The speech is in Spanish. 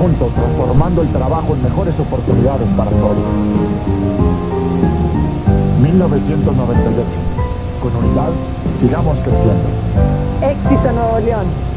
juntos, transformando el trabajo en mejores oportunidades para todos. 1998. Con unidad, sigamos creciendo. Éxito Nuevo León.